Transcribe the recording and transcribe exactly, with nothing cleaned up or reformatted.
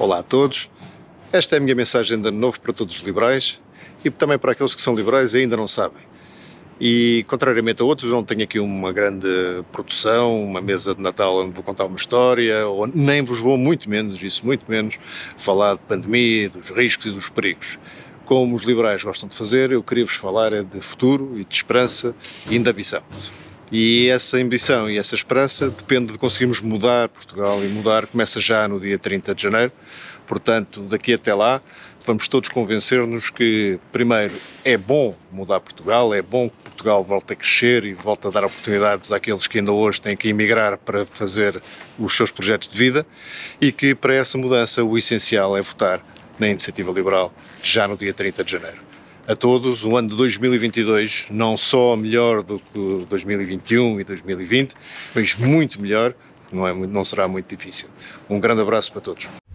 Olá a todos, esta é a minha mensagem de ano novo para todos os liberais e também para aqueles que são liberais e ainda não sabem. E, contrariamente a outros, não tenho aqui uma grande produção, uma mesa de Natal onde vou contar uma história, ou nem vos vou, muito menos, isso muito menos, falar de pandemia, dos riscos e dos perigos. Como os liberais gostam de fazer, eu queria vos falar é de futuro e de esperança e de ambição. E essa ambição e essa esperança depende de conseguirmos mudar Portugal, e mudar começa já no dia trinta de janeiro. Portanto, daqui até lá, vamos todos convencer-nos que, primeiro, é bom mudar Portugal, é bom que Portugal volte a crescer e volte a dar oportunidades àqueles que ainda hoje têm que emigrar para fazer os seus projetos de vida, e que para essa mudança o essencial é votar na Iniciativa Liberal já no dia trinta de janeiro. A todos, o ano de dois mil e vinte e dois não só melhor do que dois mil e vinte e um e dois mil e vinte, mas muito melhor, não, é, não será muito difícil. Um grande abraço para todos.